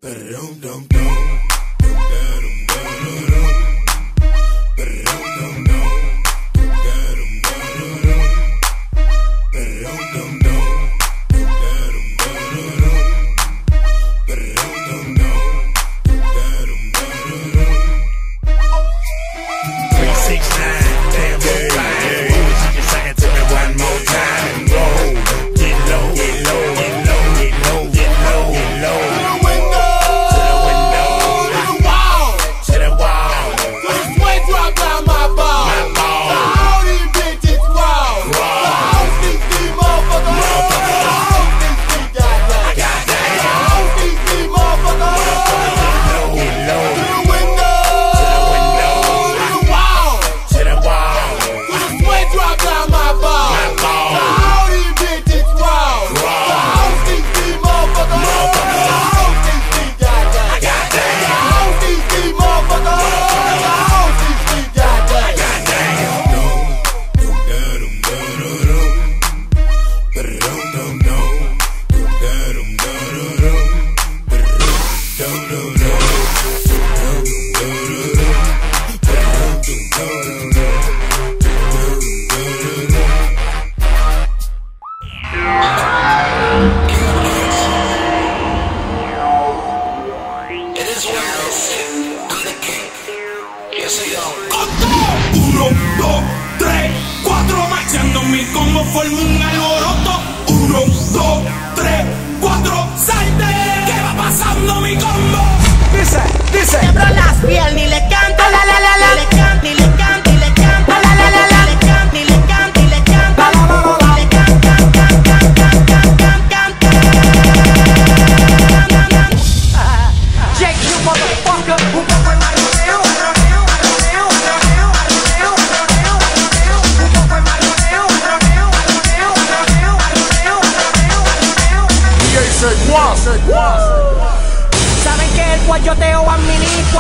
Saben que el guayoteo administra,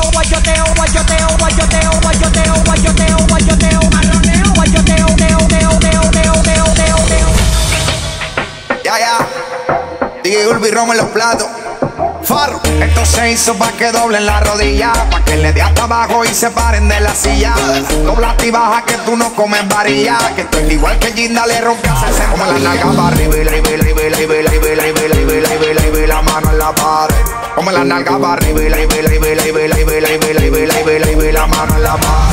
guayoteo, marroneo, guayoteo, Ya, DJ Urbi Romo en los platos. Farro, esto se hizo pa' que doblen la rodilla, pa' que le dé hasta abajo y se paren de la silla. Dobla y baja que tú no comes varilla, que esto es igual que Ginda le rompe a hacerse como la nalga para arriba y la mano en la pared. Como la nalga para arriba y la mano en la pared.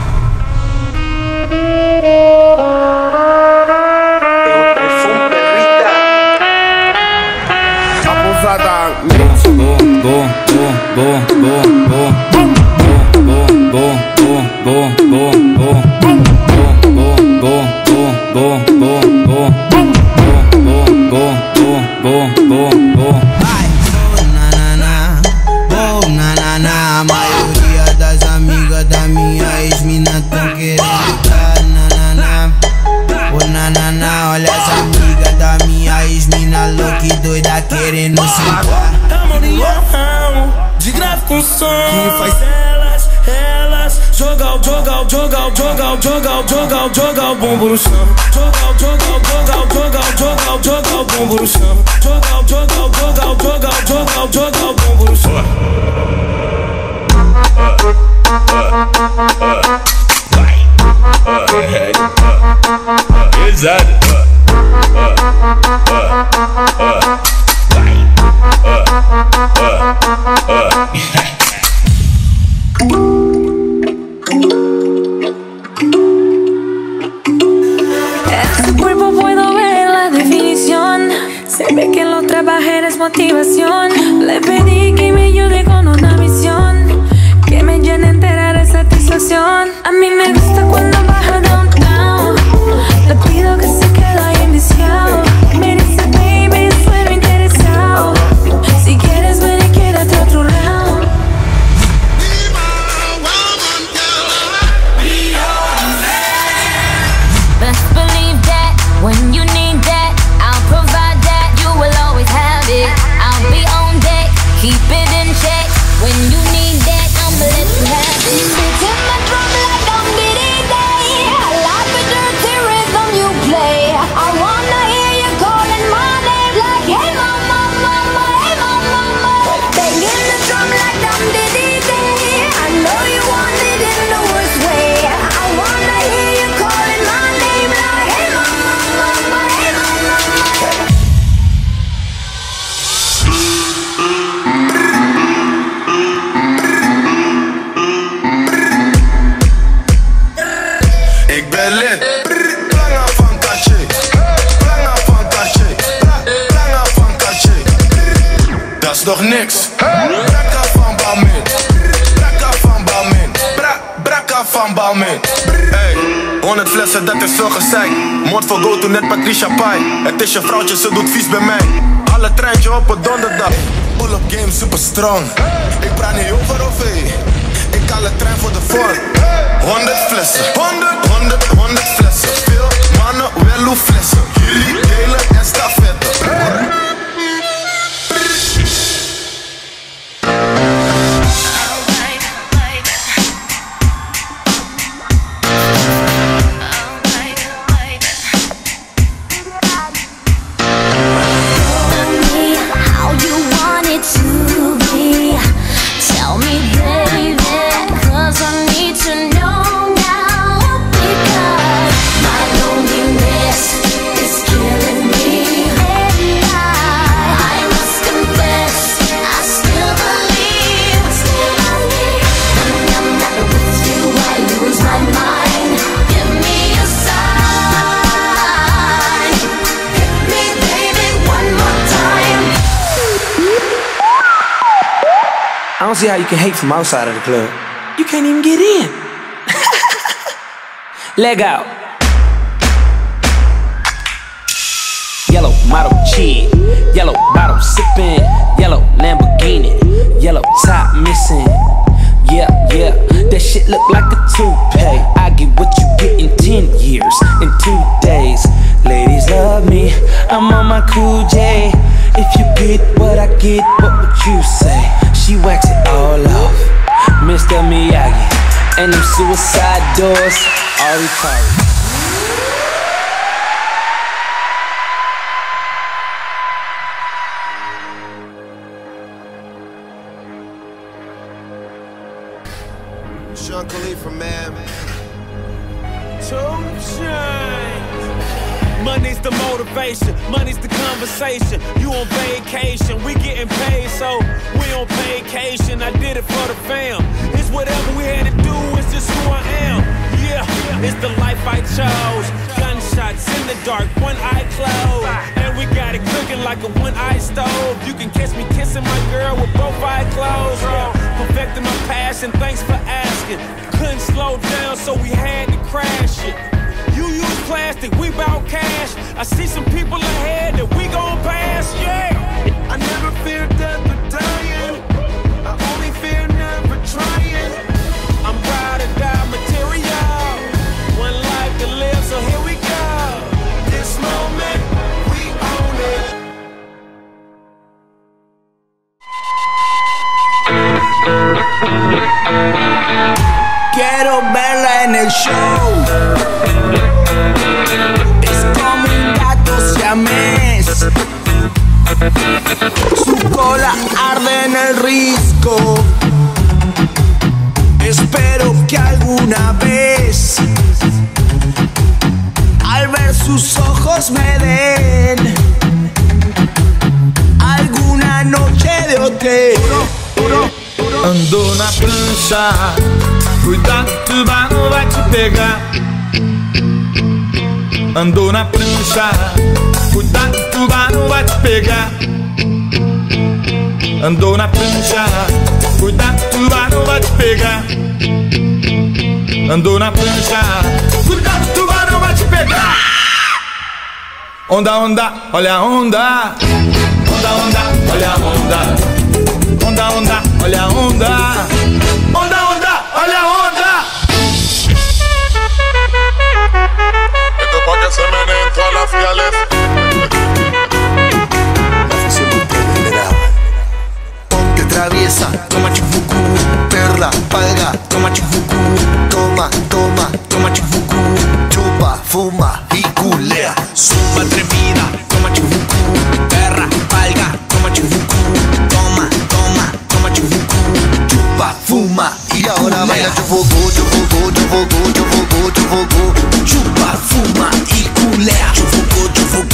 A maioria das amigas da minha ex-mina tão querendo dar nanana. Olha as amigas da minha ex-mina louca e doida querendo sentar. De grave com som que faz elas jogar o bumbum no chão. Jogar o bumbum no chão. Jogar o bumbum no chão. Pesado. En su cuerpo puedo ver la definición. Se ve que lo trabajé, es motivación. Le pedí que me ayude con una misión que me llene entera de satisfacción. A mí me gusta cuando baja downtown. Le pido que se quede ahí enviciado. Me dice baby, sueno interesado. Si quieres ven y quédate otro round. Best believe that when you need that, I'll provide that. You will always have it. I'll be on deck, keep it in check. When you need that, I'ma let you have it. Beating my drum like I'm beating. nog niks. Brakka van Balmin. Brakka van Balmin. Brakka van Balmin. Hey, 100 flessen, dat is veel gezeik. Moord voor go to net Patricia Pai. Het is je vrouwtje, ze doet vies bij mij. Alle treintje op een donderdag. Pull-up game super strong. Ik praat niet over OV. Ik haal de trein voor de vorm. 100 flessen. 100 flessen. Veel mannen, wel hoe flessen. Jullie delen en stafetten. I don't see how you can hate from outside of the club. You can't even get in. Leg out. Yellow model cheat, yellow bottle sipping, yellow Lamborghini, yellow top missing. Yeah, that shit look like a toupee. I get what you get in 10 years, in 2 days. Ladies love me, I'm on my cool J. If you get what I get, what would you say? She wax it all off, Mr. Miyagi. And them suicide doors are retarded. Sean Khalifa, man. 2 Chainz. Money's the motivation, money's the conversation. You on vacation, we getting paid, so we on vacation. I did it for the fam. It's whatever we had to do, it's just who I am. Yeah, it's the life I chose. Gunshots in the dark, one eye closed. And we got it cooking like a one-eye stove. You can catch me kissing my girl with both eyes closed. Yeah, perfecting my passion, thanks for asking. Couldn't slow down, so we had to crash it. You use plastic, we bout cash. I see some people ahead that we gon' pass, yeah. I never fear death or dying. I only fear never trying. I'm proud of die material. One life to live, so here we go. This moment, we own it. Quiero verla en el show. Es como un gato siamés. Su cola arde en el risco. Espero que alguna vez al ver sus ojos me den alguna noche de hotel. Andou na prancha, cuidado, tubarão vai te pegar. Andou na prancha, cuidado, tubarão vai te pegar. Andou na prancha, cuidado, tubarão vai te pegar. Andou na prancha, cuidado, tubarão vai te pegar. Onda, onda, olha a onda. Onda, onda, olha a onda. Onda, onda, olha a onda. Onda, onda, olha a onda. Esto pa' que se meneen todas las fiales. Ponte traviesa, toma chifuku. Perla, palga, toma chifuku. Toma, toma, toma chifuku. Chupa, fuma y culea. Zumba atrevida, toma chifuku. Perra, palga, toma chifuku. Toma, toma, toma chifuku. Chupa, fuma y ahora baila chifuku, chifuku, chifuku, chifuku, chifuku. Chupa, fuma y culea. Chifuku, chifuku.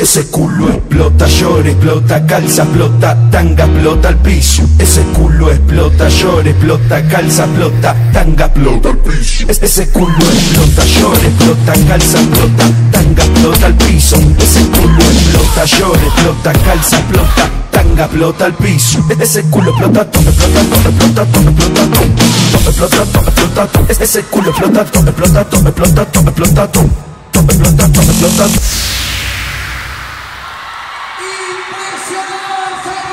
Ese culo explota, llora, explota, calza, explota, tanga, explota al piso. Ese culo explota, llora, explota, calza, explota, tanga, explota al piso. Ese culo explota, llora, explota, calza, explota, tanga, explota al piso. Ese culo explota, llora, explota, calza, explota, tanga, explota al piso. Ese culo explota, explota, explota, explota, explota, explota. Ese culo explota, explota, explota, explota, explota, explota.